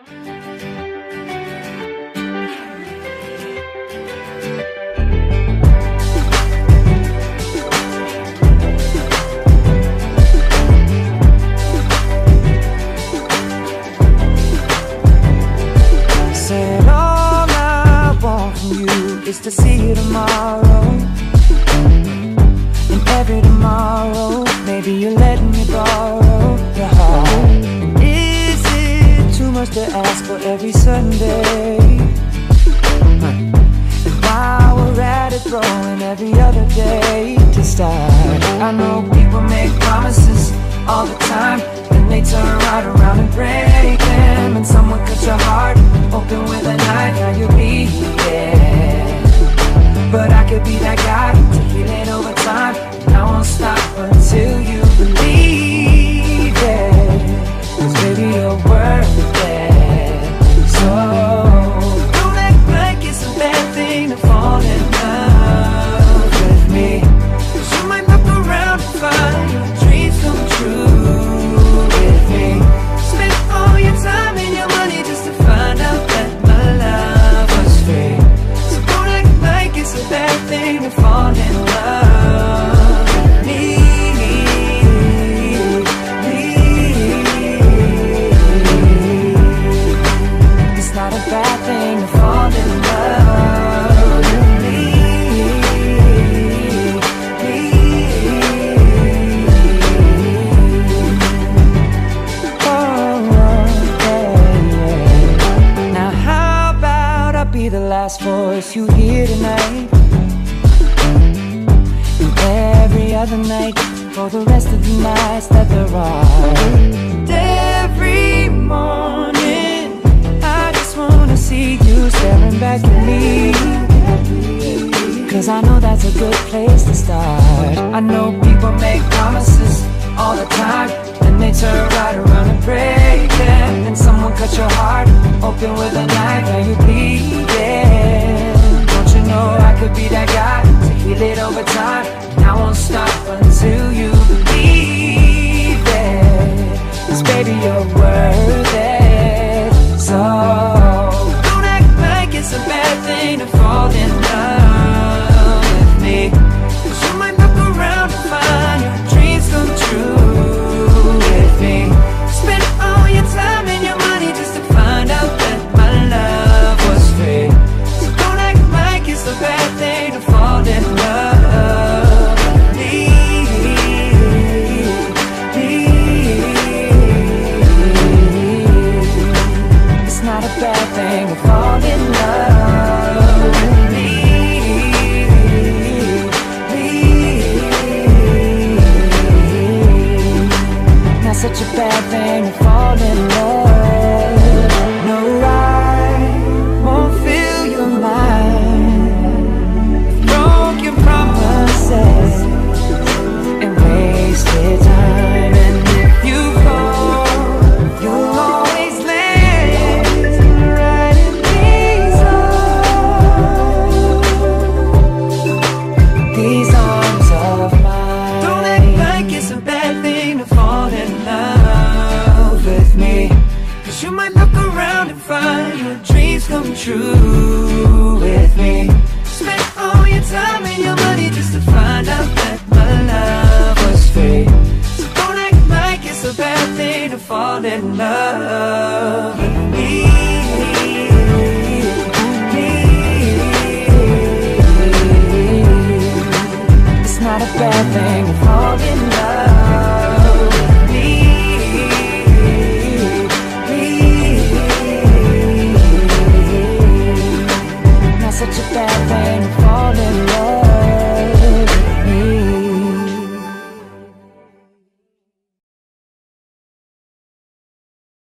Said all I want from you is to see you tomorrow, and every tomorrow maybe you're letting me borrow your heart. And is it too much to ask for every Sunday? And while we're at it, throwing every other day to start. I know people make promises all the time, then they turn right around and break them. And someone cut your heart open with a knife, now you're bleeding. But I could be that guy to heal it over time, and I won't stop until you believe it. 'Cause baby, you're worth it. So don't act like it's a bad thing to fall in love with me, 'cause you might look around and find your dreams come true with me. Spend all your time and your money just to find out that my love was free. So don't act like it's a bad thing to fall in love with me. It's not a bad thing to fall in love with me. Now how about I be the last voice you hear tonight, and every other night for the rest of the nights that there are. And every morning I just wanna see you staring back at me, 'cause I know that's a good place to start. I know people make promises all the time, and they turn right around and break them. And someone cut your heart open with a knife, now you're bleeding. Don't you know I could be that guy to heal it over time, and I won't stop until you believe it. 'Cause baby, you're worth it. So don't act like it's a bad thing to fall in love with me, 'cause you might look around and find your dreams come true with me. Spend all your time and your money just to find out that my love was free. So don't act like it's a bad thing to fall in love with me. It's not a bad thing to fall in love with me. Not such a bad thing to fall in love. No, I won't fill your mind with broken promises and wasted time. And if you fall, you'll always land right in these arms of mine. Don't act like it's a bad thing to fall in love with me, 'cause you might look around and find your dreams come true with me. Spend all your time and your money just to find out that my love was free. So don't act like it's a bad thing to fall in love.